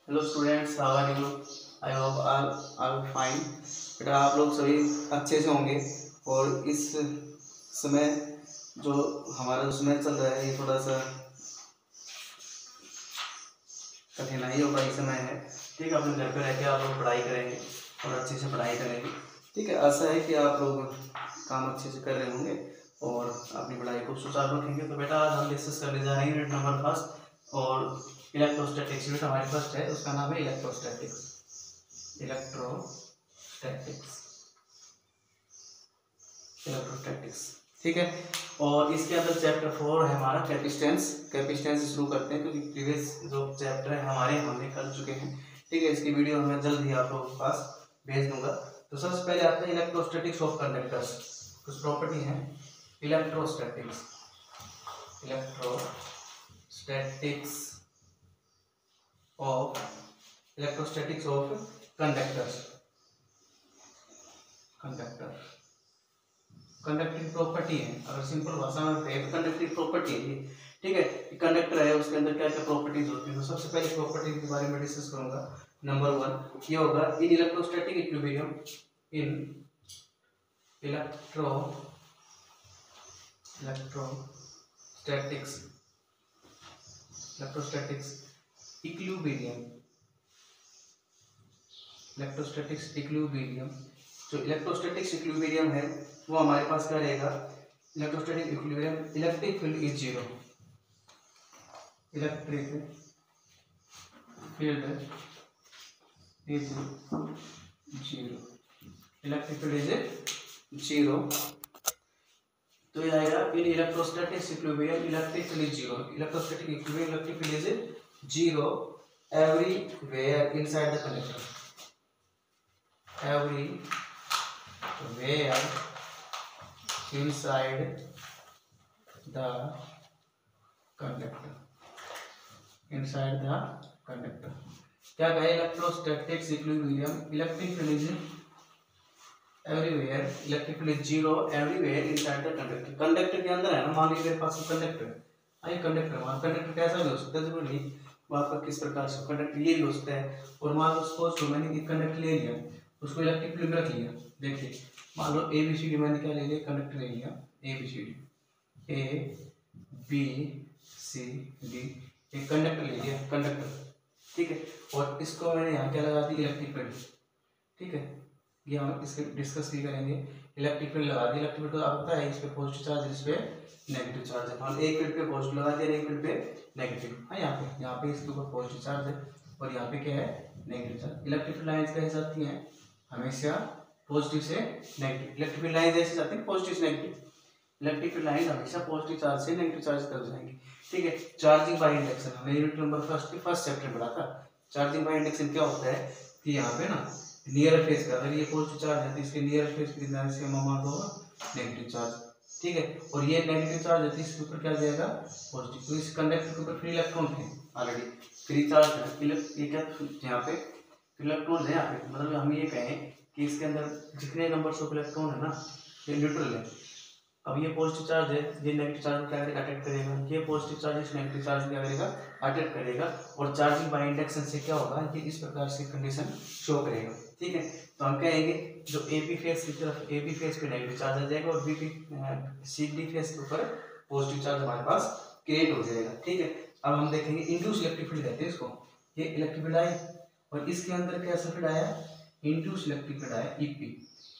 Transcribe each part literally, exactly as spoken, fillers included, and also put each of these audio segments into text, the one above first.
Hello students, how are you? I hope all are fine. बेटा आप लोग सभी अच्छे से होंगे। और इस समय जो हमारा जो समय चल रहा है ये थोड़ा सा कठिनाइयों का ही समय है। ठीक है, अपने घर पे रह के आप लोग पढ़ाई करेंगे और अच्छे से पढ़ाई करेंगे। ठीक है, आशा है कि आप लोग काम अच्छे से कर रहे होंगे और अपनी पढ़ाई को सुचारू रखेंगे। तो बेटा आज हम डिस्कस करने जा रहे हैं यूनिट नंबर फर्स्ट और इलेक्ट्रोस्टैटिक्स। यूनिट हमारी फर्स्ट है, उसका नाम है इलेक्ट्रोस्टैटिक्स। इलेक्ट्रोस्टैटिक्स इलेक्ट्रोस्टैटिक्स ठीक है। और इसके अंदर चैप्टर फोर है हमारा कैपेसिटेंस। कैपेसिटेंस से शुरू करते हैं क्योंकि प्रीवियस जो चैप्टर है हमारे हमने कर चुके हैं। ठीक है, इसकी वीडियो मैं जल्द ही आप लोगों के पास भेज दूंगा। तो सबसे पहले आते हैं इलेक्ट्रोस्टैटिक्स ऑफ कंडक्टर्स। कुछ प्रॉपर्टी है electrostatics electrostatics of electrostatics of conductors conductor conductive property है। अगर सिंपल भाषा में कहें तो कंडक्टिव प्रॉपर्टी है। ठीक है, कंडक्टर है उसके अंदर क्या क्या प्रॉपर्टीज होती है। तो सबसे पहले प्रॉपर्टी के बारे में डिस्कस करूंगा। नंबर वन ये होगा in electrostatic equilibrium in electro electrostatics electrostatics equilibrium electrostatics equilibrium जो इलेक्ट्रोस्टैटिक्स इक्विलिब्रियम है वो हमारे पास क्या रहेगा। Electrostatic equilibrium electric field is zero. Electric field is zero electric field is zero. तो ये आएगा in electrostatic equilibrium electric field is zero. Electrostatic equilibrium electric field is zero everywhere inside the conductor. everywhere inside the conductor inside the conductor क्या कहे electrostatics equilibrium electric field is everywhere electric field is zero everywhere inside the conductor. Conductor के अंदर है ना, मान लीजिए मेरे पास conductor है। आइए कंडक्टर मान कंडक्टर कैसा भी हो सकता है, जरूरी नहीं वो आपका किस प्रकार से कंडक्टर ये भी हो सकता है। और मान लो सपोज मैंने एक कंडक्टर ले लिया, उसको इलेक्ट्रिक फील्ड में रख लिया। देखिए मान लो ए बी सी डी मैंने क्या ले लिया, कंडक्टर ले लिया A B C D A B C D एक कंडक्टर ले लिया कंडक्टर। ठीक है, और इसको मैंने यहाँ क्या लगा दी इलेक्ट्रिक फील्ड। ठीक है, ये हम इसके डिस्कस भी करेंगे। इलेक्ट्रिक फील्ड लगा दी, इलेक्ट्रिक फील्ड तो आपको पता है इस पे पॉजिटिव चार्ज इस पे नेगेटिव चार्ज है। मान एक फील्ड पे पॉजिटिव लगा दिया एक फील्ड पे नेगेटिव। हाँ यहाँ पे यहाँ पे इसके ऊपर पॉजिटिव चार्ज है और यहाँ पे क्या है negative charge. Electric field lines कैसे जाती हैं हमेशा पॉजिटिव से नेगेटिव। इलेक्ट्रिक फील्ड लाइन ऐसे जाती है पॉजिटिव से नेगेटिव। इलेक्ट्रिक फील्ड लाइन हमेशा पॉजिटिव चार्ज से नेगेटिव चार्ज तक जाएंगी। ठीक है, चार्जिंग बाय इंडक्शन हमने यूनिट नंबर फर्स्ट के फर्स्ट चैप्टर में पढ़ा था। चार्जिंग बाय इंडक्शन क्या होता है कि यहाँ पे ना नियर फेस का अगर ये पॉजिटिव चार्ज है तो इसके नियर फेस पे कितना इसके अमाउंट होगा नेगेटिव चार्ज। ठीक है, और ये नेगेटिव चार्ज है तो इसके ऊपर क्या जाएगा पॉजिटिव। तो इस कंडक्टर के ऊपर फ्री इलेक्ट्रॉन थे ऑलरेडी, फ्री चार्ज है। ये क्या यहाँ पे इलेक्ट्रॉन है यहाँ पे, मतलब हम ये कहें कि इसके अंदर जितने नंबर्स ऑफ इलेक्ट्रॉन है ना ये न्यूट्रल है। अब ये पॉजिटिव चार्ज है, ये नेगेटिव चार्ज क्या करेगा अटैक करेगा। ये पॉजिटिव चार्ज इस नेगेटिव चार्ज क्या करेगा अटैक करेगा। और चार्जिंग बाय इंडक्शन से क्या होगा कि इस प्रकार से कंडीशन शो करेगा। ठीक है, तो हम कहेंगे जो ए बी फेस की तरफ ए बी फेस पे नेगेटिव चार्ज आ जाएगा और B P C D face के ऊपर पॉजिटिव चार्ज हमारे पास क्रिएट हो जाएगा। ठीक है, अब हम देखेंगे इंड्यूस इलेक्ट्रिक फील्ड कहते हैं इसको। ये इलेक्ट्रिक फील्ड आई और इसके अंदर कैसा फील्ड आया इंड्यूस इलेक्ट्रिक फील्ड आया ईपी।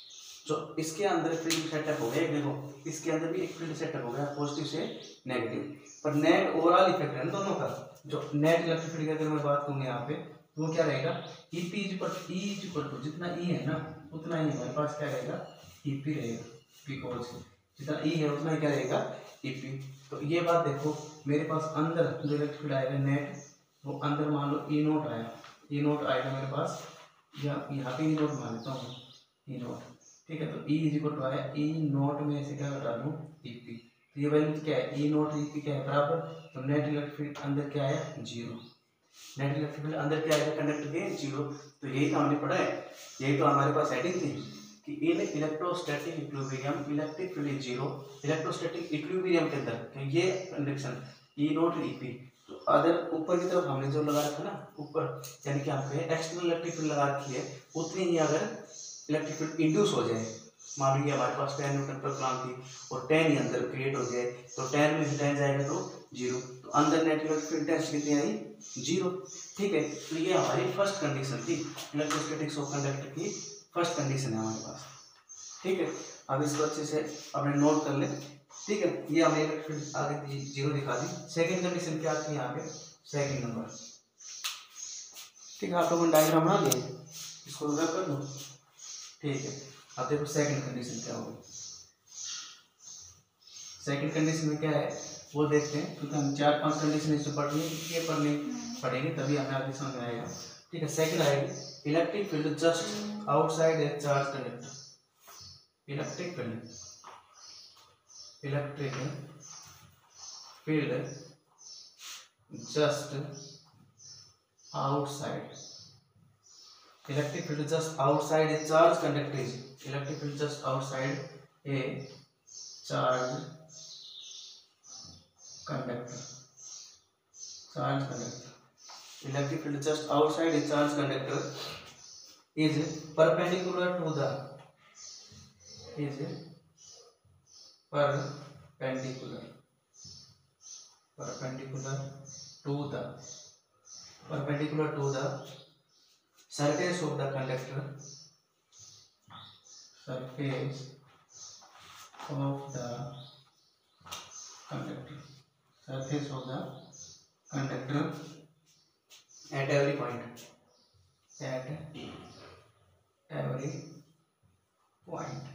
जो इसके अंदर फील्ड सेटअप हो गया, देखो इसके अंदर भी एक फील्ड सेटअप हो गया पॉजिटिव से नेगेटिव। पर नेट ओवरऑल इफेक्ट है दोनों का। जो नेट इलेक्ट्रिक फील्ड की अगर मैं बात करूँ यहाँ पे तो वो क्या रहेगा EP is equal E is equal to जितना ई है ना उतना ही हमारे पास क्या रहेगा ईपी रहेगा। बिकॉज जितना ई है उतना ही क्या रहेगा ईपी। तो ये बात देखो मेरे पास अंदर जो इलेक्ट्रिक फील्ड आएगा नेट वो अंदर मान लो ई नोट आया ई नोट आएगा मेरे पास या यहाँ पे ई नोट मान लेता हूँ ई नोट। ठीक है, तो ई इज इक्वल टू आया ई नोट में से क्या घटा दूँ ईपी। तो ये वैल्यू क्या है ई नोट ईपी क्या है बराबर। तो नेट इलेक्ट्रिक फील्ड अंदर क्या है जीरो। नेट इलेक्ट्रिक फील्ड अंदर क्या आएगा कंडक्टर के जीरो। तो यही तो हमने पढ़ा है, यही तो हमारे पास हेडिंग थी कि in electrostatic equilibrium electric field is zero. Electrostatic equilibrium के अंदर तो ये कंडीशन ई नोट ईपी। तो अदर ऊपर की तरफ हमने जो लगा रखा ना ऊपर, यानी कि यहाँ पे एक्सटर्नल इलेक्ट्रिक फील्ड लगा रखी है, उतनी ही अगर इलेक्ट्रिक फील्ड इंड्यूस हो जाए, मान लीजिए हमारे पास टेन न्यूटन पर कूलम थी और टेन ही अंदर क्रिएट हो जाए, तो टेन में से टेन जाएगा तो जीरो, तो अंदर नेट इलेक्ट्रिक फील्ड इंटेंसिटी कितनी आई, जीरो। ठीक है, तो ये हमारी फर्स्ट कंडीशन थी इलेक्ट्रोस्टैटिक्स ऑफ कंडक्टर की, फर्स्ट कंडीशन है हमारे पास। ठीक है, अब इसको अच्छे से अपने नोट कर ले। ठीक है, ये हमें इलेक्ट्रिक फील्ड आगे जीरो दिखा दी। सेकंड कंडीशन क्या थी यहाँ पे, सेकंड नंबर। ठीक है, आप लोगों ने डायग्राम बना दिए, इसको रब कर दो। ठीक है, अब देखो सेकंड कंडीशन क्या होगी। सेकंड कंडीशन में क्या है वो देखते हैं, क्योंकि हम चार पांच कंडीशन इससे पढ़नी ये पढ़नी पढ़ेंगे तभी हमें आगे समझ में आएगा। ठीक है, सेकंड आएगी electric field just outside a charge conductor. Electric field electric field just outside electric field just outside a charge conductor is electric field just outside a charge conductor charge conductor electric field just outside a charge conductor is perpendicular to the is perpendicular perpendicular to the perpendicular to the surface of the conductor surface of the conductor surface of the conductor at every point at every point।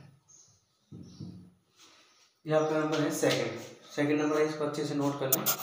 ये आपका number है second second number है, इसको अच्छे से note कर लें।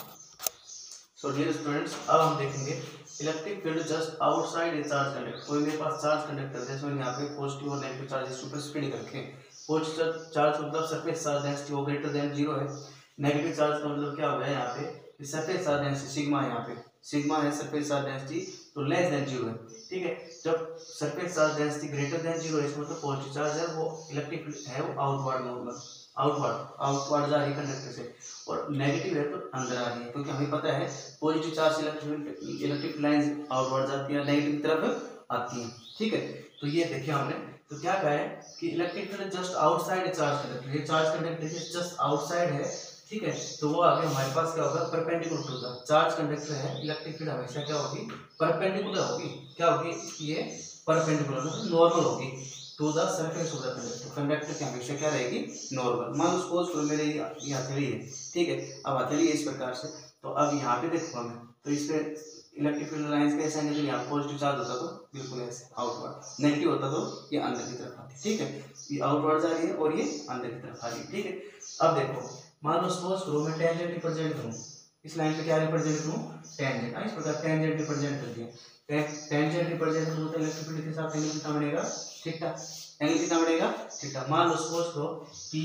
So dear students, अब हम देखेंगे electric field just outside a charge conductor. कोई मेरे पास चार्ज कंडक्टर जैसे मैंने यहाँ पे पॉजिटिव और नेगेटिव चार्ज सुपर स्प्रेड रखे। पॉजिटिव चार्ज मतलब सरफेस चार्ज डेंसिटी वो ग्रेटर देन जीरो है। नेगेटिव चार्ज का मतलब क्या हो गया यहाँ पे कि सरफेस चार्ज डेंसिटी सिग्मा है, यहाँ पे सिग्मा है सरफेस चार्ज डेंसिटी तो लेस देन जीरो है। ठीक है, जब surface charge density greater than zero है, इसका मतलब पॉजिटिव चार्ज है वो इलेक्ट्रिक फील्ड है वो आउटवर्ड नॉर्मल आउटवर्ड आउटवर्ड जा रही है कंडक्टर से, और नेगेटिव है तो अंदर आ रही है, क्योंकि हमें पता है positive charge electric electric line outward जाती है, नेगेटिव की तरफ आती है। ठीक है, तो ये देखिए हमने तो क्या कहा है कि electric field just outside charge conductor, ये चार्ज कंडक्टर जस्ट आउटसाइड है। ठीक है, तो वो आगे हमारे पास क्या होगा perpendicular to the charge conductor है, इलेक्ट्रिक फील्ड हमेशा क्या होगी परपेंडिकुलर होगी। क्या होगी ये परपेंडिकुलर नॉर्मल होगी to the surface of the conductor, conductor की हमेशा क्या रहेगी नॉर्मल। मान लो सपोज करो मेरे ये हथेली है। ठीक है, अब हथेली है इस प्रकार से, तो अब यहाँ पे देखो हमें तो इस पे इलेक्ट्रिक फील्ड लाइंस कैसे आएंगे, तो यहाँ पॉजिटिव चार्ज होता तो बिल्कुल ऐसे आउटवर्ड, नेगेटिव होता तो ये अंदर की तरफ आती। ठीक है, ये आउटवर्ड जा रही है और ये अंदर की तरफ आ रही है। ठीक है, अब देखो मान लो सपोज करो मैं टेंजेंट रिप्रेजेंट करूँ, इस लाइन पे क्या रिप्रेजेंट करूँ टेंजेंट, इस प्रकार टेंजेंट रिप्रेजेंट कर दिया। टेंजेंट रिप्रेजेंट होता है इलेक्ट्रिक फील्ड के साथ एंगल कितना बनेगा थीटा, एंगल कितना बनेगा थीटा। मान लो सपोज करो p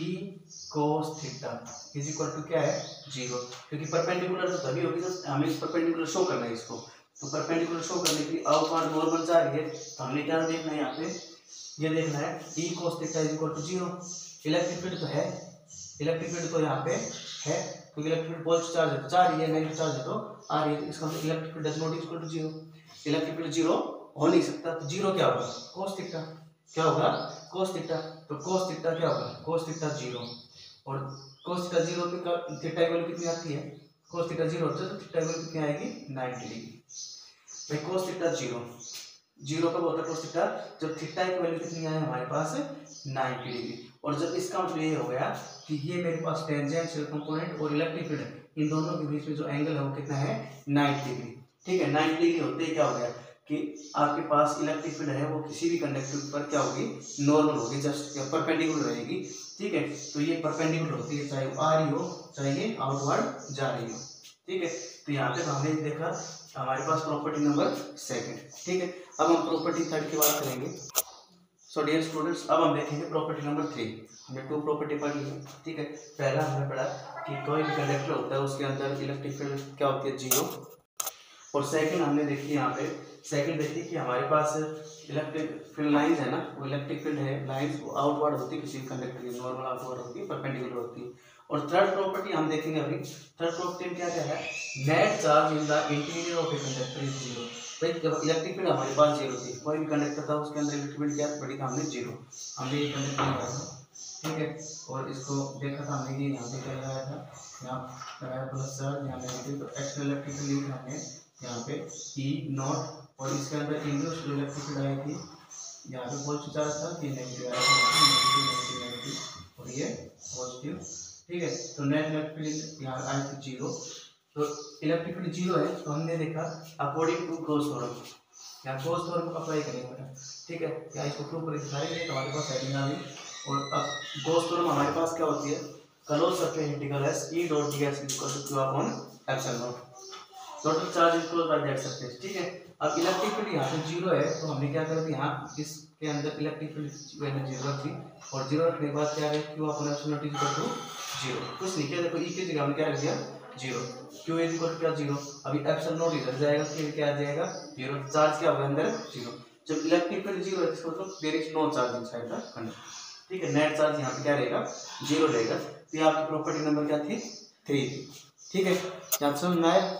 cos theta is equal to क्या है जीरो, क्योंकि परपेंडिकुलर तो तभी होगी जब हमें इस परपेंडिकुलर शो करना है इसको, तो परपेंडिकुलर शो करने के लिए आउटवर्ड नॉर्मल जा रही है, तो हमने क्या देखना है यहाँ पे ये देखना है p cos theta is equal to zero. Electric field तो है, इलेक्ट्रिक फील्ड तो यहाँ पे है क्योंकि इलेक्ट्रिक फील्ड पॉजिटिव चार्ज है तो जा रही है, नेगेटिव चार्ज है तो आ रही है, इसका मतलब electric field does not equal to zero. Electric field zero हो नहीं सकता, तो जीरो क्या होगा cos थीटा, क्या होगा cos थीटा, तो cos थीटा क्या होगा cos थीटा जीरो, और cos थीटा जीरो पे थीटा की वैल्यू कितनी आती है, cos थीटा जीरो होता है तो थीटा की वैल्यू कितनी आएगी नाइंटी डिग्री। भाई cos थीटा जीरो, जीरो कब होता है cos थीटा जब थीटा की वैल्यू कितनी आए हमारे पास नाइंटी डिग्री, और जब इसका मतलब ये हो गया कि ये मेरे पास टेंजेंशियल कंपोनेंट और इलेक्ट्रिक फील्ड इन दोनों के बीच में जो एंगल है वो कितना है नाइंटी डिग्री। ठीक है, नाइंटी डिग्री होते ही क्या हो गया कि आपके पास इलेक्ट्रिक फील्ड है वो किसी भी कंडक्टर पर क्या होगी नॉर्मल होगी, जस्ट परपेंडिकुलर रहेगी। ठीक है, तो ये परपेंडिकुलर होती है चाहे वो आ रही हो चाहे ये आउटवर्ड जा रही हो। ठीक है, तो यहाँ पे हमने देखा हमारे पास प्रॉपर्टी नंबर सेकंड। ठीक है, अब हम प्रॉपर्टी थर्ड की बात करेंगे। सो डियर स्टूडेंट्स, अब हम देखेंगे प्रॉपर्टी नंबर थ्री। हमने टू प्रॉपर्टी पढ़ी है। ठीक है, पहला हमने पढ़ा कि कोई भी कंडक्टर होता है उसके अंदर इलेक्ट्रिक फील्ड क्या होती है जीरो, और सेकंड हमने देखी यहाँ पे सेकंड देखी कि हमारे पास इलेक्ट्रिक फील्ड लाइंस है ना, वो इलेक्ट्रिक फील्ड है लाइंस वो आउटवर्ड होती है किसी कंडक्टर की, नॉर्मल आउटवर्ड होती है परपेंडिकुलर होती है, और थर्ड प्रॉपर्टी हम देखेंगे अभी। थर्ड प्रॉपर्टी में क्या क्या है, net charge in the interior of a conductor is zero. भाई इलेक्ट्रिक फील्ड हमारे पास जीरो थी, कोई भी कंडक्टर था उसके अंदर इलेक्ट्रिक फील्ड क्या पड़ी था हमने जीरो, हमने ये कंडक्टर लगाया था, ठीक है। और इसको देखा था हमने कि यहाँ पे क्या लगाया था, यहाँ लगाया प्लस चार्ज, यहाँ नेगेटिव, तो एक्सटर्नल इलेक्ट्रिक फील्ड लिखा हमने यहाँ पे ई नॉट, और इसके अंदर इंड्यूस्ड इलेक्ट्रिक फील्ड आई थी, यहाँ पे पॉजिटिव चार्ज था, ये नेगेटिव आया था, नेगेटिव नेगेटिव नेगेटिव और ये पॉजिटिव, ठीक है। तो नेट इलेक्ट्रिक फील्ड यहाँ आई थी जीरो, तो इलेक्ट्रिक फील्ड जीरो है, तो हमने देखा अकॉर्डिंग टू गॉस थ्योरम, यहाँ गॉस थ्योरम को अप्लाई करेंगे बेटा, ठीक है। यहाँ इसको प्रूव करके दिखाएंगे तो हमारे पास हेडिंग आ गई। और अब गॉस थ्योरम हमारे पास क्या होती है, close surface integral S E dot D S equal to Q upon epsilon naught, total charge equal by that surface, ठीक है। अब इलेक्ट्रिक फील्ड यहाँ पे जीरो है, तो हमने क्या करा, यहाँ इसके अंदर इलेक्ट्रिक फील्ड वैल्यू जीरो थी, और जीरो रखने के बाद क्या है, Q upon epsilon naught equal to zero, कुछ नहीं किया, देखो ई की जगह हमने क्या रख दिया zero, Q is equal to क्या जीरो, अभी एप्सिलॉन नॉट इधर जाएगा, फिर क्या आ जाएगा जीरो, चार्ज क्या होगा अंदर जीरो। जब इलेक्ट्रिक फील्ड जीरो है इसका मतलब there is no charge inside the conductor, ठीक है। नेट चार्ज यहाँ पे क्या रहेगा, जीरो रहेगा। तो ये आपकी प्रॉपर्टी नंबर क्या थी, थ्री थी, ठीक है। यहाँ समझ में आया।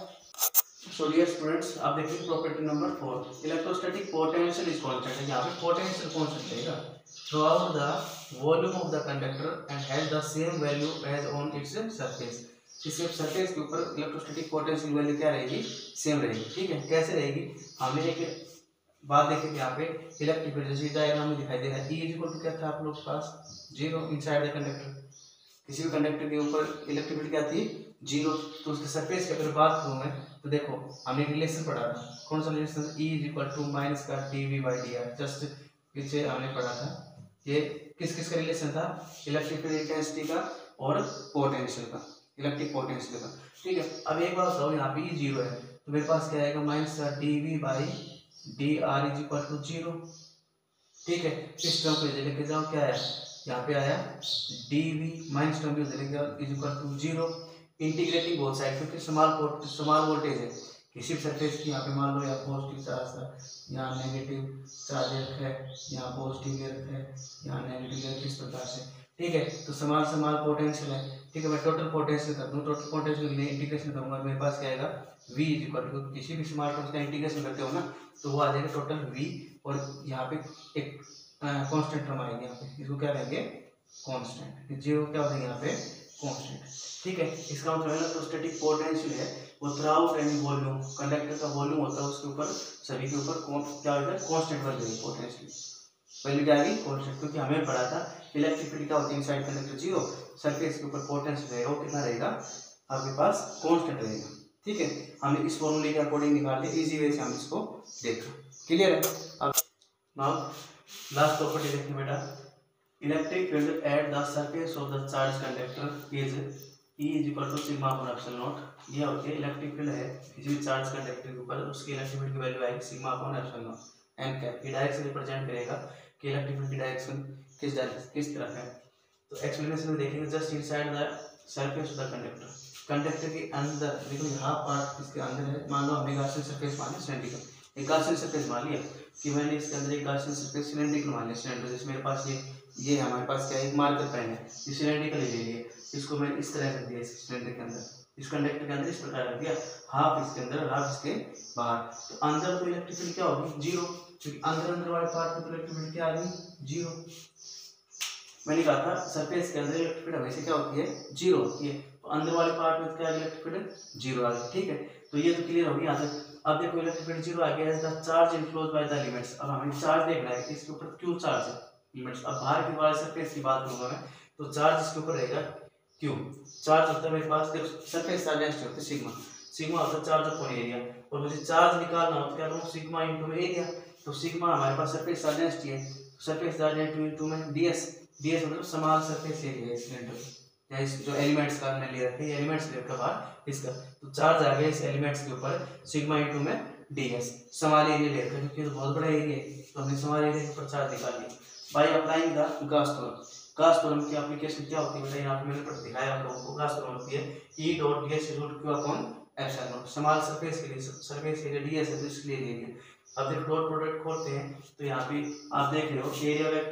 सो डियर स्टूडेंट्स, आप देखिए property number four, electrostatic potential is constant है, यहाँ पे पोटेंशियल कांस्टेंट रहेगा throughout the volume of the conductor and has the same value as on its surface. इसके सरफेस के ऊपर इलेक्ट्रोस्टैटिक पोटेंशियल वैल्यू क्या रहेगी, सेम रहेगी, ठीक है। कैसे रहेगी, हमने एक बात देखी यहाँ पे इलेक्ट्रिक फील्ड जैसे डायग्राम में दिखाई दे रहा है, ई इज इक्वल टू क्या था आप लोग के पास, जीरो इनसाइड द कंडक्टर, किसी भी कंडक्टर के ऊपर इलेक्ट्रिक फील्ड क्या थी, जीरो। तो उसके सरफेस की अगर बात करूँ मैं, तो देखो हमने रिलेशन पढ़ा था, कौन सा relation, E is equal to minus का D V by D R, just पीछे हमने पढ़ा था, ये किस किस का रिलेशन था, इलेक्ट्रिक फील्ड इंटेंसिटी का और पोटेंशियल का, इलेक्ट्रिक पोटेंशियल का, ठीक है। अब एक बात बताओ, यहाँ पे जीरो है, तो मेरे पास क्या आएगा, माइनस का D V by D R is equal to zero, ठीक है। इस टर्म को लेके जाओ, क्या आया, यहाँ पे आया डी वी माइनस टर्म को लेके जाओ is equal to zero, integrating both side, क्योंकि स्मॉल स्मॉल वोल्टेज है किसी भी सरफेस की, यहाँ पे मान लो यहाँ पॉजिटिव चार्ज था, यहाँ नेगेटिव चार्ज रखा है, यहाँ पॉजिटिव रखा है, यहाँ नेगेटिव रखा है, इस प्रकार से, ठीक है। तो स्मॉल स्मॉल पोटेंशियल है, ठीक है। मैं टोटल पोटेंशियल कर दूँ, टोटल पोटेंशियल में इंटीग्रेशन करूँगा, मेरे पास क्या आएगा, v इज इक्वल टू, किसी भी स्मॉल टर्म्स का इंटीग्रेशन करते हो ना, तो वो आ जाएगा टोटल v, और यहाँ पे एक कांस्टेंट टर्म आएगी, यहाँ पे इसको क्या कहेंगे, कांस्टेंट, जीरो क्या हो जाएगा यहाँ पे, कांस्टेंट, ठीक है। इसका मतलब इलेक्ट्रोस्टैटिक पोटेंशियल है वो थ्रूआउट एनी वॉल्यूम, कंडक्टर का वॉल्यूम होता है उसके ऊपर, सभी के ऊपर क्या होगा, कांस्टेंट वैल्यू पोटेंशियल वैल्यू क्या आएगी, कांस्टेंट, क्योंकि हमें पढ़ा था इलेक्ट्रिक फील्ड क्या होती है, इनसाइड कंडक्टर जीरो, सरफेस के ऊपर पोटेंशियल रहेगा वो कितना रहेगा आपके पास, कांस्टेंट रहेगा, ठीक है। हमने इस फॉर्मूले के अकॉर्डिंग निकाल दिया, इजी वे से हम इसको देखा, क्लियर है। अब नाउ लास्ट प्रॉपर्टी देखिए बेटा, electric field at the surface of the charge conductor is E is equal to sigma upon epsilon naught. ये होती है इलेक्ट्रिक फील्ड है किसी भी चार्ज कंडक्टर के ऊपर, उसकी इलेक्ट्रिक फील्ड की वैल्यू आएगी sigma upon epsilon naught N cap, ये डायरेक्शन रिप्रेजेंट करेगा कि इलेक्ट्रिक फील्ड की डायरेक्शन किस डायरेक्शन किस तरफ है। तो एक्सप्लेनेशन में देखेंगे, just inside the surface of the conductor, conductor के अंदर, देखो यहाँ पार्ट इसके अंदर है, मान लो हमने गॉसियन सरफेस मान लिया सिलेंड्रिकल, एक गॉसियन सरफेस मान लिया कि मैंने इसके अंदर एक गॉसियन सरफेस सिलेंड्रिकल मान लिया, सिलेंडर जैसे मेरे पास ये ये हमारे पास क्या है, एक मार्कर पेन है, ये सिलेंड्रिकल ले लिए, इसको मैंने इस तरह कर दिया, इस सिलेंडर के अंदर, इस कंडक्टर के अंदर इस प्रकार रख दिया, हाफ इसके अंदर हाफ इसके बाहर, तो अंदर तो इलेक्ट्रिक फील्ड क्या होगी, जीरो, क्योंकि अंदर अंदर वाले पार्ट में तो इलेक्ट्रिक फील्ड क्या आ गई, जीरो। मैंने कहा था सरफेस के अंदर इलेक्ट्रिक फील्ड हमेशा क्या होती है, जीरो होती है, तो अंदर वाले पार्ट में क्या इलेक्ट्रिक फील्ड जीरो आ गई, ठीक है। तो ये तो क्लियर होगी यहाँ तक। अब देखो इलेक्ट्रिक फील्ड जीरो आ गया, the charge enclose by the elements, अब हमें चार्ज देखना है इसके ऊपर क्यों चार्ज है, एलिमेंट्स। अब बाहर की वाले सरफेस की बात करूंगा मैं, तो चार्ज इसके ऊपर रहेगा क्यों, चार्ज होता है मेरे पास, देखो सरफेस चार्ज होता है सिग्मा, सिग्मा होता है चार्ज अपॉन एरिया, और मुझे चार्ज निकालना हो तो क्या करूँ, सिग्मा इंटू में एरिया, तो सिग्मा हमारे पास सरफेस चार्ज डेंसिटी है, सरफेस चार्ज डेंसिटी इंटू में डीएस, डीएस मतलब समान सरफेस एरिया है सिलेंडर, या इस जो एलिमेंट्स का हमने ले रखा है, एलिमेंट्स ले रखा बाहर इसका, तो चार्ज आ गया इस एलिमेंट्स के ऊपर सिग्मा इंटू में डीएस, समान एरिया ले रखा है क्योंकि तो बहुत बड़ा एरिया है, तो हमने समान एरिया के ऊपर चार्ज निकाल लिया by applying the Gauss theorem. Gauss theorem की एप्लीकेशन क्या होती है बेटा, यहाँ पे मैंने पढ़ दिखाया आप लोगों को, गॉस थ्योरम होती है E dot ds is root q upon epsilon naught, समान सरफेस के लिए, सरफेस एरिया ds है तो इसके लिए ले लिया। अब देखो डॉट प्रोडक्ट खोलते हैं तो यहाँ पे आप देख रहे हो एरिया वेक्टर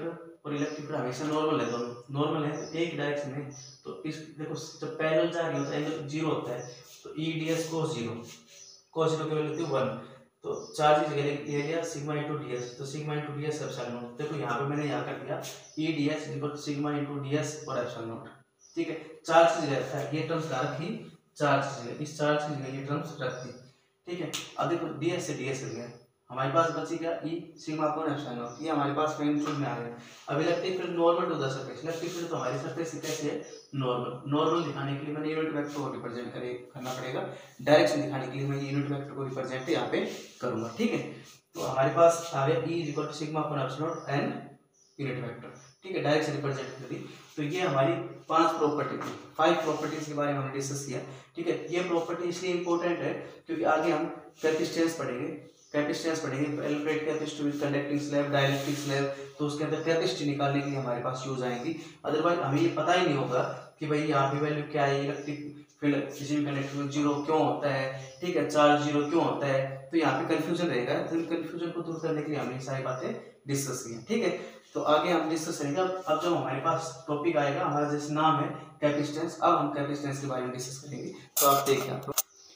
और इलेक्ट्रिक फील्ड हमेशा नॉर्मल है, दोनों नॉर्मल है एक डायरेक्शन में। तो इस देखो जब पैरेलल जा रही होता है एंगल जीरो होता है, तो E D S cos zero, cos zero की वैल्यू होती है वन। तो चार्ज की जगह ले लिया सिग्मा इंटू डी एस, तो sigma into D S epsilon naught. देखो यहाँ पे मैंने यहाँ कर दिया E D S equal to sigma into D S और एप्सिलॉन नॉट। ठीक है, चार्ज की जगह था ये टर्म्स कहाँ रखी, चार्ज की जगह, इस चार्ज की जगह ये टर्म्स रख दी। ठीक है, अब देखो डी एस से डी एस हो गया, हमारे पास बची क्या E sigma upon epsilon naught, ये हमारे पास मैग्नीट्यूड में आ गया। अब electric field normal to the surface, electric field तो हमारी सरफेस से कैसे है नॉर्मल, नॉर्मल दिखाने के लिए मैंने यूनिट वेक्टर को रिप्रेजेंट करे करना पड़ेगा, डायरेक्शन दिखाने के लिए मैं यूनिट वेक्टर को रिप्रेजेंट यहाँ पे करूंगा। ठीक है, तो हमारे पास आ गया E equal to sigma upon epsilon naught and unit vector. ठीक है, डायरेक्शन रिप्रेजेंट कर दी। तो ये हमारी पांच प्रॉपर्टी थी, फाइव प्रॉपर्टीज के बारे में हमने डिस्कस किया। ठीक है, ये प्रॉपर्टी इसलिए इंपॉर्टेंट है क्योंकि आगे हम कैपेसिटेंस पढ़ेंगे, कैपेसिटेंस पढ़ेंगे, एलिब्रेट capacity with conducting slab, dielectric slab, तो उसके अंदर कैपेसिटी निकालने के लिए हमारे पास यूज आएंगी। अदरवाइज हमें ये पता ही नहीं होगा कि भाई यहाँ पे वैल्यू क्या है, इलेक्ट्रिक फील्ड किसी भी कंडक्टर में जीरो क्यों होता है, ठीक है, चार्ज जीरो क्यों होता है, तो यहाँ पे कंफ्यूजन रहेगा। तो कंफ्यूजन को दूर करने के लिए हमने सारी बातें डिस्कस की। ठीक है, तो आगे हम डिस्कस करेंगे। अब जब हमारे पास टॉपिक आएगा, हमारा जैसे नाम है कैपेसिटेंस, अब हम कैपेसिटेंस के बारे में डिस्कस करेंगे। तो आप देखिए आप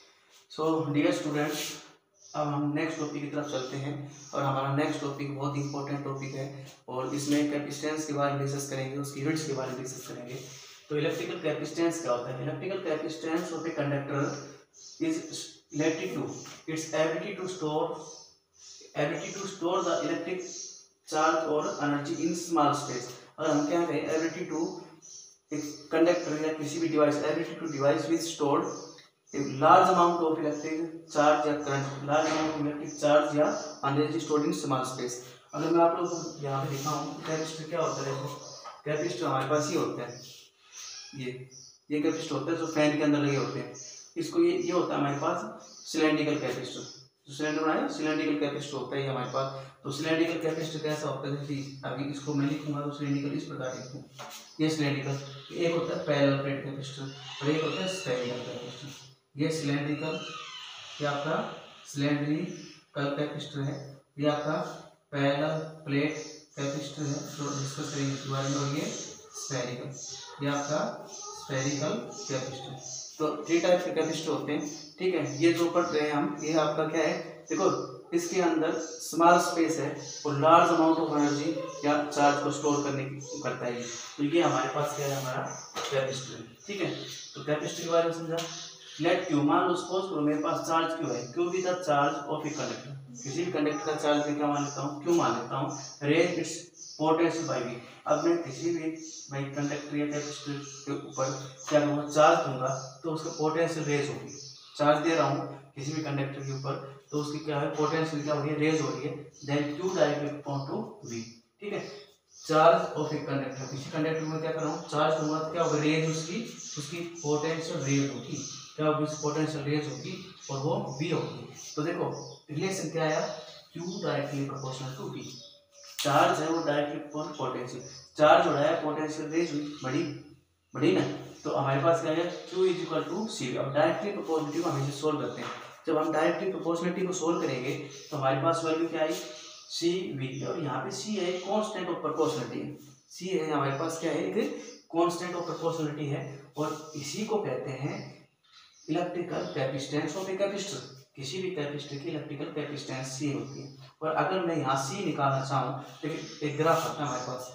सो डियर स्टूडेंट्स, अब हम नेक्स्ट टॉपिक की तरफ चलते हैं और हमारा नेक्स्ट टॉपिक बहुत इंपॉर्टेंट टॉपिक है और इसमें कैपेसिटेंस के बारे में डिस्कस करेंगे, उसकी यूनिट्स के बारे में डिस्कस करेंगे। तो इलेक्ट्रिकल कैपेसिटेंस क्या होता है? Electrical capacitance of a conductor is related to its ability to store ability to store the electric charge or energy in small space। अगर हम क्या कहें ability to एक कंडक्टर या किसी भी device ability to device with stored a large amount of electric charge या current large amount of electric charge या energy stored in small space। अगर मैं आप लोगों को यहाँ पे दिखाऊं कैपेसिटर क्या होता है, कैपेसिटर हमारे पास ही होता है, ये ये कैपेसिटर होता है जो फैन के अंदर लगे होते हैं। इसको ये ये होता है हमारे पास सिलेंड्रिकल कैपेसिटर, जो सिलेंडर बनाया सिलेंड्रिकल कैपेसिटर होता है ये हमारे पास। तो सिलेंड्रिकल कैपेसिटर कैसा होता है, जैसे अभी इसको मैं लिखूंगा तो सिलेंड्रिकल इस प्रकार लिखूँ, ये सिलेंड्रिकल। एक होता है पैरेलल प्लेट कैपेसिटर और एक होता है स्फेरिकल कैपेसिटर। ये सिलेंड्रिकल, ये आपका सिलेंड्रिकल कैपेसिटर है, ये आपका पैरेलल प्लेट कैपेसिटर है जो डिस्कस करेंगे इसके बारे में, और ये स्फेरिकल, ये आपका स्फेरिकल कैपेसिटर। तो थ्री टाइप के कैपेसिटर होते हैं। ठीक है, ये जो पढ़ रहे हैं हम, ये आपका क्या है, देखो इसके अंदर स्मॉल स्पेस है और लार्ज अमाउंट ऑफ एनर्जी या चार्ज को स्टोर करने की करता है। तो ये हमारे पास क्या है, हमारा कैपेसिटर। ठीक है, तो कैपेसिटर के बारे में समझा। लेट क्यू, मान लो सपोज करो मेरे पास चार्ज क्यू है, क्यू भी the charge of a conductor, किसी भी कंडक्टर का चार्ज मैं क्या मान लेता हूँ, क्यू मान लेता हूँ, raise its potential by V. अब मैं किसी भी भाई कंडक्टर या कैपेसिटर के ऊपर क्या करूँगा, चार्ज दूंगा तो उसका पोटेंशियल रेज होगी। चार्ज दे रहा हूँ किसी भी कंडक्टर के ऊपर तो उसकी क्या है, पोटेंशियल क्या हो रही है, रेज हो रही है। Then Q directly upon to V. ठीक है, चार्ज ऑफ ए कंडक्टर, किसी कंडक्टर में क्या कर रहा हूँ, चार्ज दूंगा तो क्या होगा, रेज उसकी उसकी पोटेंशियल रेज होगी, क्या होगी, उसकी पोटेंशियल रेज होगी और वो वी होगी। तो देखो रिलेशन क्या आया, Q directly proportional to V. Charge है वो डायरेक्टली पोटेंशियल, चार्ज हो रहा है पोटेंशियल रेज हुई, बड़ी बड़ी ना। तो हमारे पास क्या है, Q is equal to C. अब डायरेक्टली प्रोपोर्शनलिटी को हमेशा सोल्व करते हैं। जब हम डायरेक्टली प्रोपोर्शनलिटी को सोल्व करेंगे तो हमारे पास वैल्यू क्या आई, सी वी। और यहाँ पे सी है कांस्टेंट ऑफ प्रोपोर्शनलिटी है, सी है हमारे पास क्या है, एक कांस्टेंट ऑफ प्रोपोर्शनलिटी है और इसी को कहते हैं electrical capacitance of a capacitor. किसी भी कैपेसिटर की इलेक्ट्रिकल कैपेसिटेंस सी होती है। और अगर मैं यहाँ सी निकालना चाहूँ तो एक ग्राफ आता है हमारे पास,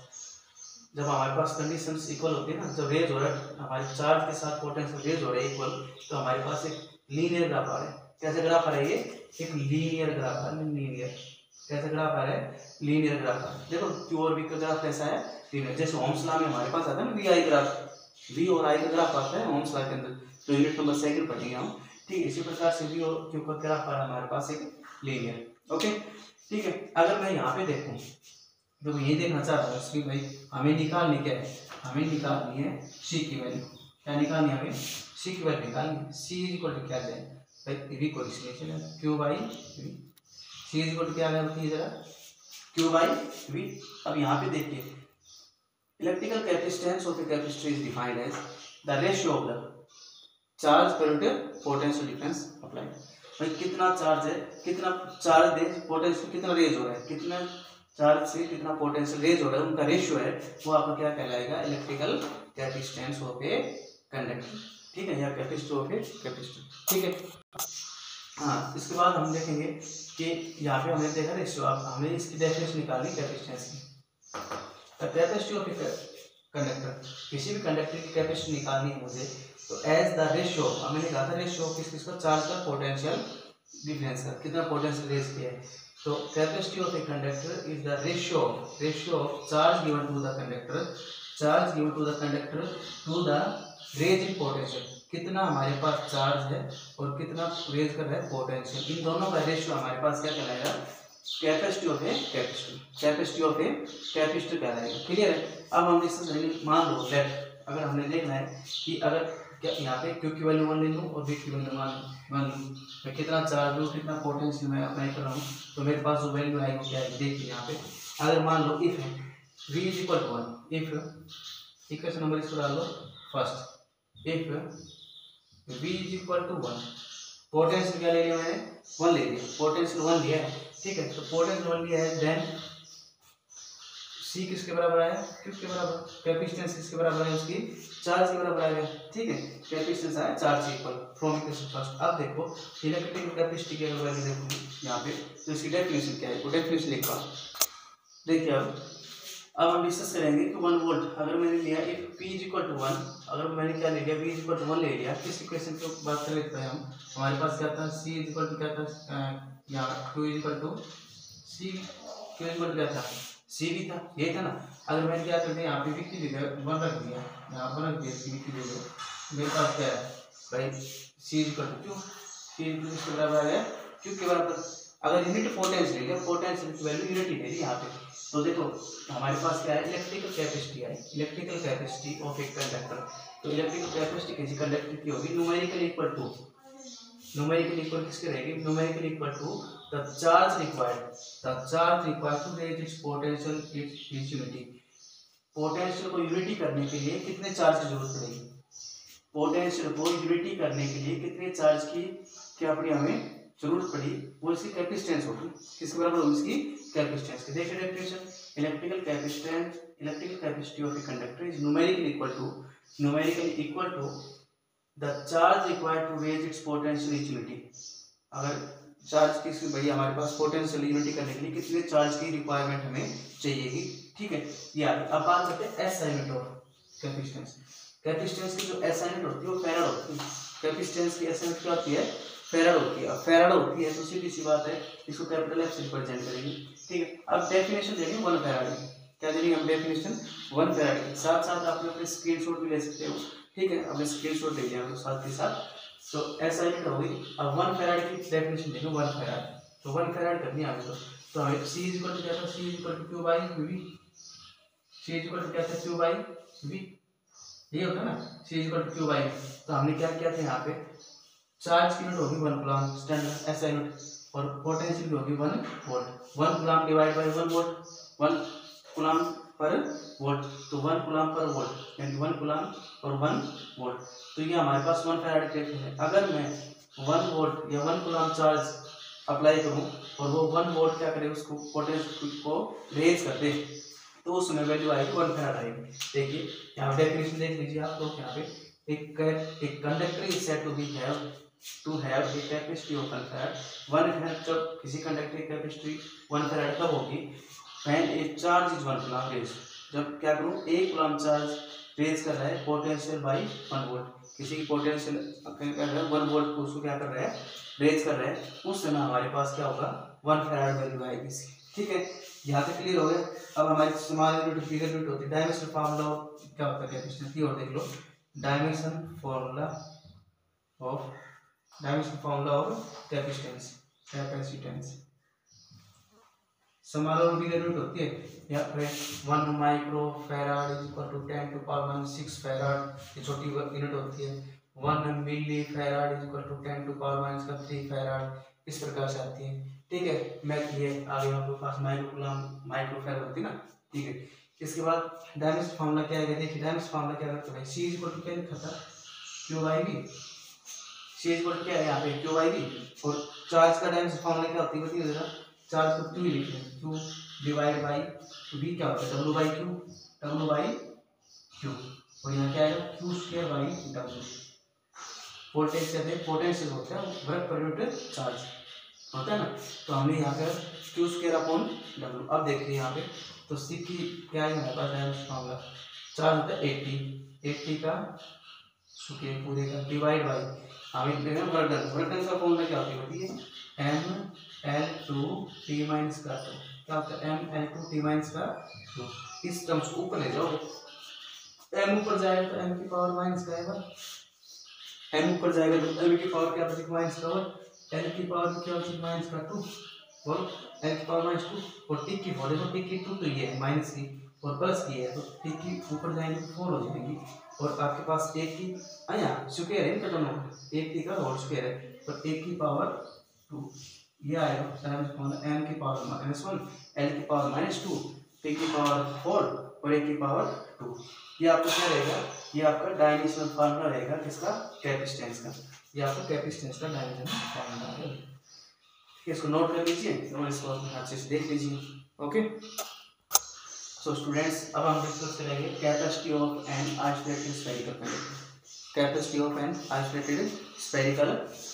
जब हमारे पास कंडीशंस इक्वल होती है ना, जब रेज हो रहा है हमारे चार्ज के साथ पोटेंशियल रेज हो रहा है इक्वल, तो हमारे पास एक लीनियर ग्राफ आ रहा है। कैसे ग्राफ आ रहा है, ये एक लीनियर ग्राफ आ रहा है, लीनियर कैसे ग्राफ आ रहा है, लीनियर ग्राफ आ रहा है। देखो क्यू और वी का ग्राफ कैसा है, लीनियर। जैसे ओम्स लॉ में हमारे पास आता है ना वी आई ग्राफ, वी और आई का ग्राफ आता है ओम्स लॉ के अंदर, तो यूनिट नंबर सेकंड पढ़ेंगे हम। ठीक, इसी प्रकार से वी और क्यू का ग्राफ आ रहा है हमारे पास एक लीनियर। ओके, ठीक है। अगर मैं यहाँ पे देखूँ, देखो ये देखना चाहता हूँ इसकी भाई हमें निकालनी क्या है, हमें निकालनी है सी की वैल्यू। क्या निकालनी है हमें, सी की वैल्यू निकालनी है। सी इज इक्वल टू क्या जाए भाई, वी को इसलिए चलेगा Q by V. C is equal to क्या होती है जरा, क्यू बाई वी। अब यहाँ पे देखिए electrical capacitance of a capacitor is defined as the ratio of the charge पर पोटेंशियल डिफरेंस अप्लाइड। भाई कितना चार्ज है, कितना चार्ज दे पोटेंशियल कितना रेज हो रहा है, कितना चार्ज से कितना पोटेंशियल रेज हो रहा है, उनका रेशियो है, वो आपका क्या कहलाएगा, electrical capacitance of a conductor, ठीक है, या कैपेसिटी ऑफ ए कैपेसिटर, ठीक है। हाँ, इसके बाद हम देखेंगे कि यहाँ पे हमने देखा रेशियो, अब हमें इसकी डेफिनेशन निकालनी कैपेसिटेंस की। The capacity of a conductor, किसी भी कंडक्टर की कैपेसिटी निकालनी है मुझे, तो एज द रेशियो, हमने कहा था रेशियो किस किसका, चार्ज का पोटेंशियल डिफरेंस का, कितना पोटेंशियल रेज किया है, तो capacity of a conductor is the ratio ratio of charge given to the conductor, charge given to the conductor to the raise in potential, कितना हमारे पास चार्ज है और कितना रेज कर रहा है पोटेंशियल, इन दोनों का रेशियो हमारे पास क्या कहलाएगा, capacity of a capacitor, capacity of a capacitor कहलाएगा। क्लियर है। अब हम डिस्कस मान लो दैट, अगर हमने देखना है कि अगर क्या यहाँ पे क्यू की वैल्यू वन ले लूँ और वी की वैल्यू मान मान लूँ, मैं कितना चार्ज लूँ, कितना पोटेंशियल मैं अप्लाई कर रहा हूँ, तो मेरे पास जो वैल्यू आएगी वो क्या है, देखिए यहाँ पे अगर मान लो इफ है v is equal to one, if equation number इसको डाल दो first, if v is equal to one, potential क्या ले लिया मैंने, वन ले लिया, पोटेंशियल वन लिया है, ठीक है, तो पोटेंशियल वन लिया है, देन C किसके बराबर आया, Q के बराबर, कैपेसिटेंस किसके बराबर है, उसकी चार्ज के बराबर आएगा, ठीक है, कैपेसिटेंस आया charge equal from equation first. अब देखो इलेक्ट्रिकल कैपेसिटी की अगर वैल्यू देखो यहाँ पे, तो इसकी डेफिनेशन क्या है, वो डेफिनेशन लिखा, देखिए अब अब हम डिस्कस करेंगे कि वन वोल्ट अगर मैंने लिया, if P is equal to one, अगर मैंने क्या ले लिया, V is equal to one ले लिया, किस इक्वेशन की बात कर लेते हैं हम, हमारे पास क्या था, C इज इक्वल टू क्या था, यहाँ Q is equal to C, Q is equal to क्या था, C भी था, ये था ना, अगर मैंने क्या कर दिया यहाँ पे V की जगह वन रख दिया, यहाँ पर रख दिया C की जगह, मेरे पास क्या है भाई, C is equal to Q, C is equal to किसके बराबर आया, Q के बराबर। अगर यूनिट पोटेंशियल ले लिया, पोटेंशियल की वैल्यू यूनिट ही ले ली यहाँ पे, तो देखो हमारे पास क्या है, इलेक्ट्रिकल कैपेसिटी है, इलेक्ट्रिकल कैपेसिटी ऑफ एक कंडक्टर, तो इलेक्ट्रिकल कैपेसिटी किसी कंडक्टर की होगी numerical equal to, numerical equal किसके रहेगी, numerical equal to the charge required, the charge required to raise its potential its unity, potential को यूनिटी करने के लिए कितने चार्ज की जरूरत पड़ेगी, पोटेंशियल को यूनिटी करने के लिए कितने चार्ज की क्या पड़ी हमें जरूरत पड़ी, वो इसकी कैपेसिटेंस होगी, किसके बराबर होगी, इसकी कैपेसिटेंस की। देखिए definition, electrical capacitance, electrical capacity of a conductor is numerically equal to, numerically equal to the charge required to raise its potential unity, अगर चार्ज की भाई हमारे पास पोटेंशियल यूनिटी करने के लिए कितने चार्ज की रिक्वायरमेंट हमें चाहिएगी, ठीक है, ये अब बात करते हैं S unit of capacitance, capacitance की जो एस यूनिट होती है वो फैराड होती है, कैपेसिटेंस की एस यूनिट क्या होती है, फैराड होती है, फैराड होती है तो सीधी सी बात है इसको कैपिटल एफ से रिप्रेजेंट करेंगे, ठीक है। अब डेफिनेशन देंगे वन फैराड की, क्या देंगे हम डेफिनेशन वन फैराड की, साथ साथ आप अपने स्क्रीनशॉट भी ले सकते हो, ठीक है, अपने स्क्रीनशॉट ले लिया तो साथ के साथ, तो ऐसा यूनिट हो गई। अब वन फैराड की डेफिनेशन देंगे, वन फैराड, तो वन फैराड करनी है हमें, तो हमें C इज इक्वल टू क्या था, C is equal to Q by V, C is equal to क्या था, Q बाई V, ये होता है ना, C is equal to Q by V, तो हमने क्या किया था यहाँ पे, चार्ज की यूनिट होगी वन कूलम स्टैंडर्ड ऐसा यूनिट, और पोटेंशियल की होगी one volt, one coulomb divide by one volt, one coulomb पर वोल्ट, तो वन कूलम पर वोल्ट यानी वन कूलम और वन वोल्ट, तो ये हमारे पास वन फैराड के है। अगर मैं वन वोल्ट या वन कूलम चार्ज अप्लाई करूँ और वो वन वोल्ट क्या करे, उसको पोटेंशियल को रेज कर दे, तो उसमें वैल्यू आएगी वन फैराड आएगी। देखिए यहाँ डेफिनेशन देख लीजिए आप लोग, यहाँ पे एक एक conductor is said to be have to have a capacity of one farad, one farad, जब किसी कंडक्टर की कैपेसिटी वन फैराड कब होगी, when a charge is one coulomb raise, जब क्या करूँ, एक कूलम चार्ज रेज कर रहा है पोटेंशियल बाई वन वोल्ट, किसी की पोटेंशियल क्या कर रहा है वन वोल्ट को, उसको क्या कर रहा है रेज कर रहा है, उस समय हमारे पास क्या होगा, वन फैराड वैल्यू आएगी इसकी, ठीक है, यहाँ तक क्लियर हो गया। अब हमारी स्मॉल यूनिट फिगर यूनिट होती है, डायमेंशन फार्मूला क्या होता है कैपेसिटेंस की, और देख लो dimension formula of dimension formula of capacitance, capacitance small figure unit होती है, यहाँ पे one micro farad is equal to ten to power minus six farad, ये छोटी यूनिट होती है, one milli farad is equal to ten to power minus का three farad, इस प्रकार से आती है, ठीक है। मैथ ये आगे आपके पास माइक्रो कूलम माइक्रो फैराड होती है ना, ठीक है। इसके बाद डायमेंशन फार्मूला क्या है, देखिए डायमेंशन फार्मूला क्या करता है, C इज इक्वल टू क्या लिखा था, Q by V, C is equal to क्या है यहाँ पे Q बाई V, और चार्ज का डायमेंशन फार्मूला क्या होती है बताइए जरा, चार्ज को क्यू लिख रहे हैं, क्यू डिवाइड बाई वी क्या होता है W by Q, W by Q, और यहाँ क्या आएगा Q square by W. Voltage कहते हैं पोटेंशियल होता है वर्क पर यूनिट चार्ज होता है ना, तो हमने यहाँ पे क्यू स्क्वायर अपॉन डब्ल्यू। अब देखिए यहाँ पे तो सी की क्या है हमारे पास है फॉर्मूला, चार्ज होता है एट्टी, एट्टी का स्क्वायर पूरे का डिवाइड बाई हमें देना वर्क डन, वर्क डन का फॉर्मूला क्या होती है M L two T minus का टू, क्या होता है M L two T minus का टू। इस टर्म्स को ऊपर ले जाओ, एम ऊपर जाएगा तो एम की पावर माइनस का आएगा, एम ऊपर जाएगा तो एम की पावर क्या बचेगी माइनस का वन, एल की पावर क्या बचेगी माइनस का टू, और एल की पावर माइनस टू, और टी की पावर देखो टी की टू तो ये है माइनस की और प्लस की है, तो टी की ऊपर जाएंगे तो फोर हो जाएगी, और आपके पास एक की आया स्क्वायर है इनका दोनों, एक टी का होल स्क्वायर है तो एक की पावर टू ये आएगा एम की पावर माइनस वन, एल की पावर माइनस टू, टी की पावर फोर और एक की पावर टू। ये आपका क्या रहेगा, ये आपका डायमेंशनल फार्मूला रहेगा किसका कैपेसिटेंस का, ये आपका कैपेसिटेंस का डायमेंशनल फार्मूला है। इसको नोट कर लीजिए और इसको अच्छे से देख लीजिए। ओके सो स्टूडेंट्स, अब हम डिस्कस करेंगे capacity of an isolated spherical conductor, capacity of an isolated spherical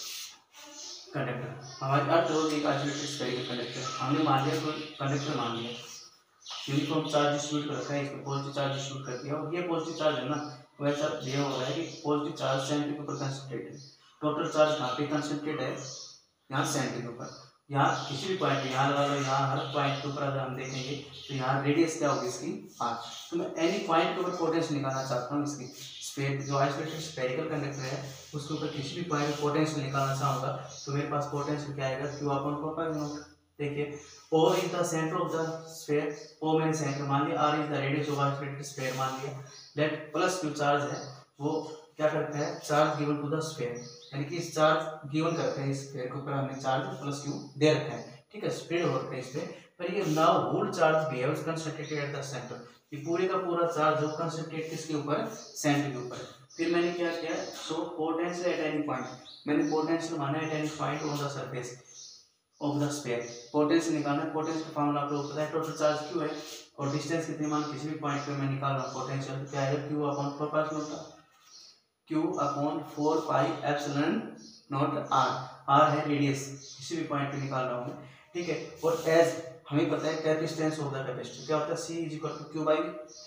conductor. हमारे अर्थ हो एक आइसोलेटेड स्फेरिकल कंडक्टर, हमने मान लिया तो कंडक्टर मान लिया, यूनिफॉर्म चार्ज डिस्ट्रीब्यूट कर रखा है, इसमें पॉजिटिव चार्ज डिस्ट्रीब्यूट कर दिया, और ये पॉजिटिव चार्ज है ना वैसा दिया हो रहा है कि पॉजिटिव चार्ज सेंटर के ऊपर कंसंट्रेट है, टोटल चार्ज कहाँ पे कंसंट्रेट है यहाँ सेंटर के ऊपर, यहाँ किसी भी पॉइंट यहाँ लगा लो, यहाँ हर पॉइंट के ऊपर अगर हम देखेंगे तो यहाँ रेडियस क्या होगी इसकी आर, तो मैं एनी पॉइंट के ऊपर पोटेंशियल निकालना चाहता हूँ इसकी स्फेयर जो आइसोलेटेड स्फेरिकल कंडक्टर है उसके ऊपर किसी भी पॉइंट पर पोटेंशियल निकालना चाहूँगा तो मेरे पास पोटेंशियल क्या आएगा Q upon four pi naught. देखिए O is the centre of the sphere, O मैंने सेंटर मान लिया, R is the radius of isolated sphere मान लिया, लेट प्लस क्यू चार्ज है वो क्या करता है charge given to the sphere, यानी कि इस चार्ज गिवन करते हैं इस स्फीयर के ऊपर हमने चार्ज प्लस क्यू दे रखा है, ठीक है स्प्रेड हो रखा है इस पे, पर ये now whole charge behaves concentrated at the centre, ये पूरे का पूरा चार्ज जो कंसंट्रेट किसके ऊपर सेंटर के ऊपर। फिर मैंने क्या किया so potential at any point, मैंने पोटेंशियल माना at any point on the surface of the sphere, potential निकालना है, पोटेंशियल का फार्मूला आपको पता है टोटल चार्ज क्यू है और डिस्टेंस कितनी मान किसी भी पॉइंट पे मैं निकाल रहा हूँ पोटेंशियल क्या है Q upon four pi naught, Q upon four pi epsilon naught R, R है रेडियस किसी भी पॉइंट पे निकाल रहा हूँ मैं, ठीक है। और एज हमें पता है कैपेसिटेंस ऑफ द कैपेसिटर क्या होता है C is equal to Q by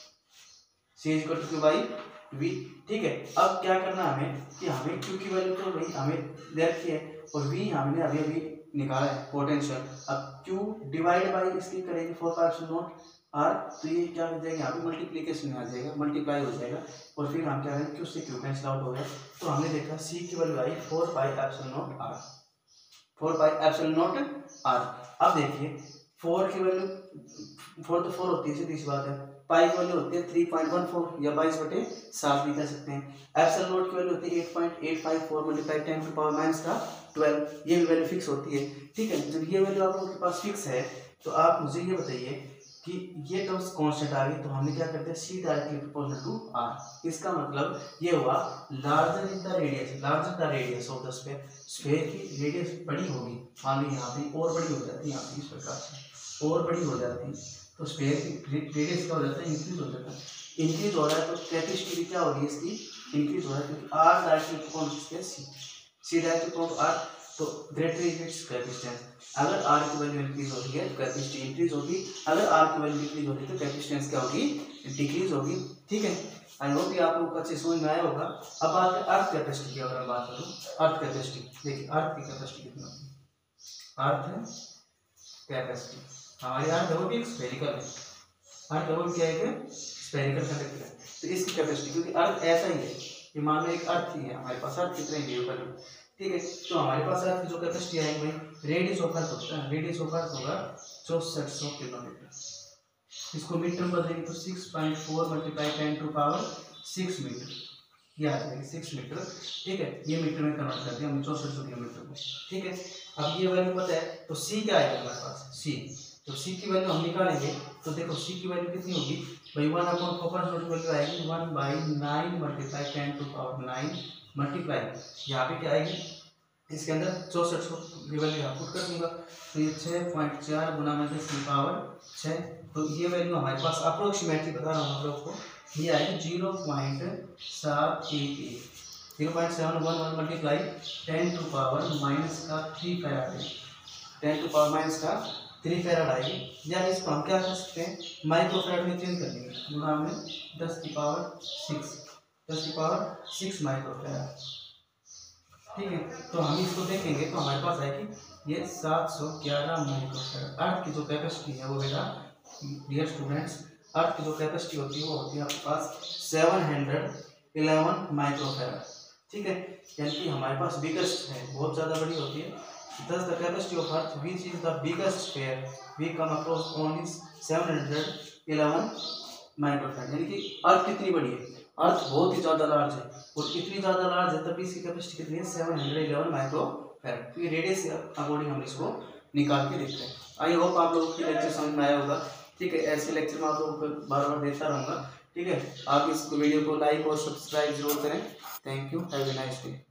C is equal to Q by V, ठीक है। अब क्या करना हमें कि हमें क्यू की वैल्यू तो वही हमें दे रखी है और वी हमने अभी अभी निकाला है पोटेंशियल, अब Q डिवाइड बाई इसकी करेंगे four pi epsilon naught R, तो ये क्या हो जाएगा यहाँ पे मल्टीप्लिकेशन में आ जाएगा, मल्टीप्लाई हो जाएगा और फिर हम क्या करेंगे Q से Q कैंसिल आउट हो गया, तो हमने देखा C की वैल्यू आई four pi epsilon naught R, four pi epsilon naught R। अब देखिए फोर की वैल्यू फोर तो फोर होती है सीधी सी बात है, पाई की वैल्यू होती है थ्री पॉइंट वन फोर या बाईस बटे सात भी कह सकते हैं, एप्सिलॉन नॉट की वैल्यू होती है eight point eight five four multiply ten to power minus का ट्वेल्व, ये भी वैल्यू फिक्स होती है, ठीक है। जब ये वैल्यू आप लोगों के पास फिक्स है तो आप मुझे ये बताइए कि ये टर्म्स कांस्टेंट आ गई तो हमने क्या करते हैं C directly proportional to R, इसका मतलब ये हुआ larger is the radius, larger the radius of the sphere, sphere की रेडियस बड़ी होगी मान ली यहाँ पे और बड़ी हो जाती है, यहाँ पे इस प्रकार से और बड़ी हो जाती है तो स्फीयर की रेडियस क्या हो जाता है इंक्रीज हो जाता है, इंक्रीज हो रहा है तो कैपेसिटी क्या हो रही है इसकी इंक्रीज हो रहा है क्योंकि R directly proportional C C directly proportional R तो ग्रेटर इज इट्स कैपेसिटेंस, अगर आर की वैल्यू इंक्रीज होती है तो कैपेसिटी इंक्रीज होगी, अगर आर की वैल्यू डिक्रीज होती है तो कैपेसिटेंस क्या होगी डिक्रीज होगी, ठीक है। आई होप कि आप लोगों को अच्छे समझ में आया होगा। अब बात है अर्थ कैपेसिटी की, अगर मैं बात करूँ अर्थ कैपेसिटी, देखिए अर्थ की कैपेसिटी कितनी होती है, अर्थ कैपेसिटी हमारी अर्थ है वो भी स्फेरिकल है, अर्थ है वो क्या है स्फेरिकल कंडक्टर है, तो इसकी कैपेसिटी क्योंकि अर्थ ऐसा ही है कि मान लो एक अर्थ ही है हमारे पास, अर्थ कितने गिव कर, ठीक है। तो हमारे पास अर्थ की जो कैपेसिटी आएगी भाई रेडियस ऑफ अर्थ होता है, रेडियस ऑफ अर्थ होगा चौसठ सौ किलोमीटर, इसको मीटर में बदलेंगे तो six point four multiply ten to power six metre, ये आ जाएगी सिक्स मीटर, ठीक है। ये मीटर में कन्वर्ट कर दिया हमने चौसठ सौ किलोमीटर को, ठीक है। अब ये वैल्यू पता है तो सी क्या आएगा हमारे पास सी, तो सी की वैल्यू हम निकालेंगे तो देखो सी की वैल्यू कितनी होगी भाई one upon focus note value आएगी one by nine multiply ten to power nine multiply यहाँ पे क्या आएगी इसके अंदर चौसठ सौ की वैल्यू यहाँ पुट कर दूंगा, तो ये छः पॉइंट चार गुना में दस की पावर छः, तो ये वैल्यू हमारे पास अप्रोक्सीमेटली बता रहा हूँ आप लोग को, ये आएगी जीरो पॉइंट सात एक एक, zero point seven one one multiply ten to power minus का three farad, ten to power minus का थ्री फैराड आएगी, या इसको हम क्या कर सकते हैं माइक्रो फैराड में चेंज कर देंगे, गुना में दस की पावर सिक्स, दस की पावर सिक्स माइक्रो फैराड, ठीक है। तो हम इसको देखेंगे तो हमारे पास आएगी ये सात सौ ग्यारह माइक्रो फैराड। अर्थ की जो कैपेसिटी है वो बेटा डियर स्टूडेंट्स, अर्थ की जो कैपेसिटी होती है वो होती है आपके पास seven hundred eleven micro farad, ठीक है। यानी कि हमारे पास बिगेस्ट है, बहुत ज़्यादा बड़ी होती है, thus the capacity of earth which is the biggest sphere we come across only seven hundred eleven microfarad, यानी कि अर्थ कितनी बड़ी है, अर्थ बहुत ही ज़्यादा लार्ज है, और इतनी ज़्यादा लार्ज है तभी इसकी कैपेसिटी कितनी है सेवन हंड्रेड इलेवन माइक्रोफैराड, तो ये रेडियस के अकॉर्डिंग हम इसको निकाल के देखते हैं। आई होप आप लोगों की लेक्चर समझ में आया होगा, ठीक है। ऐसे लेक्चर मैं आप लोगों को बार बार देता रहूँगा, ठीक है। आप इस वीडियो को लाइक और सब्सक्राइब जरूर करें। Thank you, have a nice day.